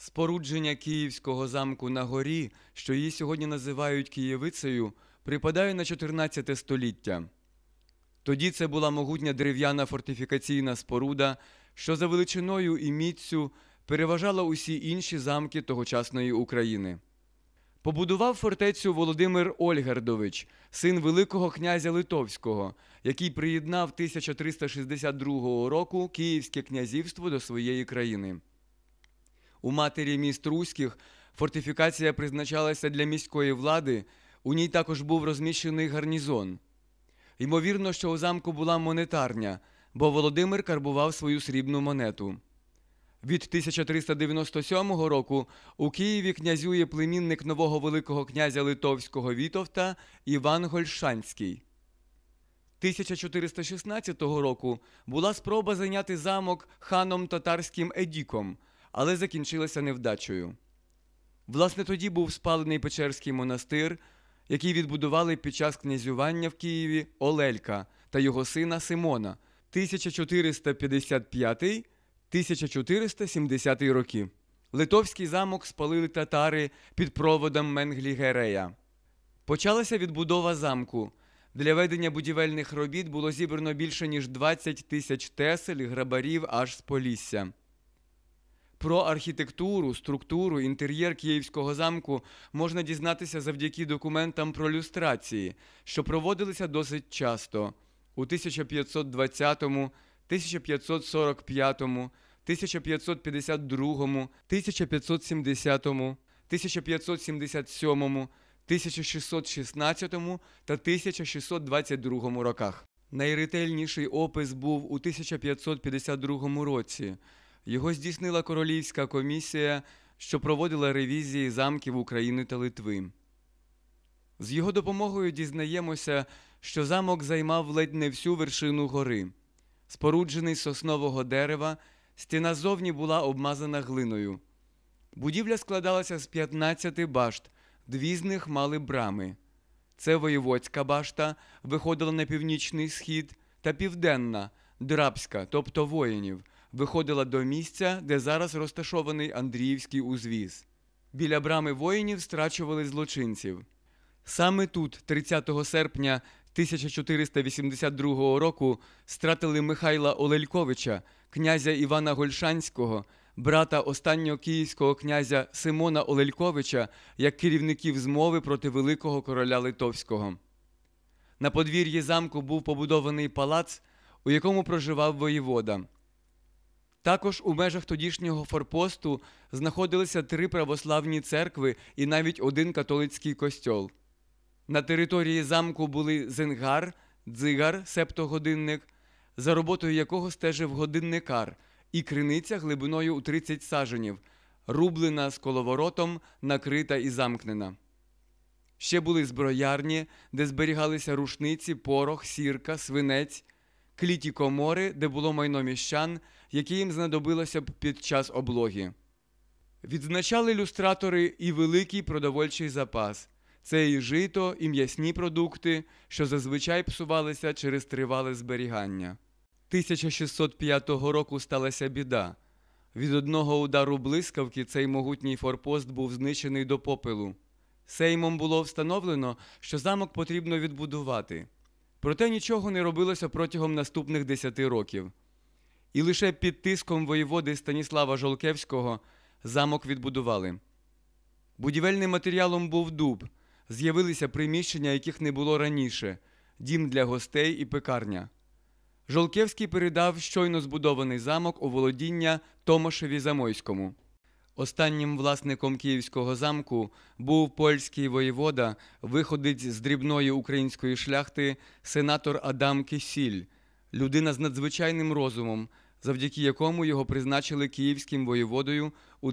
Спорудження Київського замку на горі, що її сьогодні називають Києвицею, припадає на 14 століття. Тоді це була могутня дерев'яна фортифікаційна споруда, що за величиною і міццю переважала усі інші замки тогочасної України. Побудував фортецю Володимир Ольгердович, син Великого князя Литовського, який приєднав 1362 року Київське князівство до своєї країни. У матері міст руських фортифікація призначалася для міської влади, у ній також був розміщений гарнізон. Ймовірно, що у замку була монетарня, бо Володимир карбував свою срібну монету. Від 1397 року у Києві князює племінник нового Великого князя Литовського Вітовта Іван Гольшанський. 1416 року була спроба зайняти замок ханом татарським Едіком, але закінчилася невдачею. Власне, тоді був спалений Печерський монастир, який відбудували під час князювання в Києві Олелька та його сина Симона 1455-1470 роки. Литовський замок спалили татари під проводом Менглі-Герея. Почалася відбудова замку. Для ведення будівельних робіт було зібрано більше ніж 20 тисяч тесель і грабарів аж з Полісся. Про архітектуру, структуру, інтер'єр Київського замку можна дізнатися завдяки документам про люстрації, що проводилися досить часто у 1520, 1545, 1552, 1570, 1577, 1616 та 1622 роках. Найретельніший опис був у 1552 році. Його здійснила королівська комісія, що проводила ревізії замків України та Литви. З його допомогою дізнаємося, що замок займав ледь не всю вершину гори. Споруджений з соснового дерева, стіна ззовні була обмазана глиною. Будівля складалася з 15 башт, 2 з них мали брами. Це воєводська башта, виходила на північний схід, та південна, драбська, тобто воїнів, виходила до місця, де зараз розташований Андріївський узвіз. Біля брами воїнів страчували злочинців. Саме тут, 30 серпня 1482 року, стратили Михайла Олельковича, князя Івана Гольшанського, брата останнього київського князя Симона Олельковича, як керівників змови проти великого короля Литовського. На подвір'ї замку був побудований палац, у якому проживав воєвода. Також у межах тодішнього форпосту знаходилися 3 православні церкви і навіть 1 католицький костьол. На території замку були зенгар, дзигар, себто годинник, за роботою якого стежив годинникар, і криниця глибиною у 30 саженів, рублена з коловоротом, накрита і замкнена. Ще були зброярні, де зберігалися рушниці, порох, сірка, свинець, кліті комори, де було майно міщан, яке їм знадобилося б під час облоги. Відзначали люстратори і великий продовольчий запас. Це і жито, і м'ясні продукти, що зазвичай псувалися через тривале зберігання. 1605 року сталася біда. Від одного удару блискавки цей могутній форпост був знищений до попелу. Сеймом було встановлено, що замок потрібно відбудувати. Проте нічого не робилося протягом наступних 10 років. І лише під тиском воєводи Станіслава Жолкевського замок відбудували. Будівельним матеріалом був дуб. З'явилися приміщення, яких не було раніше – дім для гостей і пекарня. Жолкевський передав щойно збудований замок у володіння Томашеві Замойському. Останнім власником Київського замку був польський воєвода, виходець з дрібної української шляхти, сенатор Адам Кисіль, людина з надзвичайним розумом, завдяки якому його призначили київським воєводою у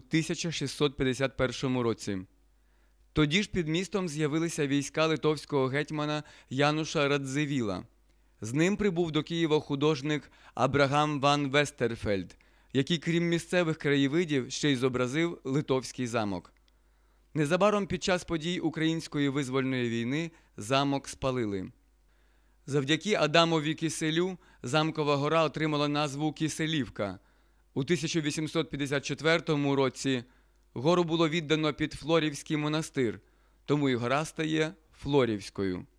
1651 році. Тоді ж під містом з'явилися війська литовського гетьмана Януша Радзивіла. З ним прибув до Києва художник Абрагам ван Вестерфельд, який, крім місцевих краєвидів, ще й зобразив литовський замок. Незабаром під час подій Української визвольної війни замок спалили. Завдяки Адамові Киселю замкова гора отримала назву Киселівка. У 1854 році Гору було віддано під Флорівський монастир, тому і гора стає Флорівською.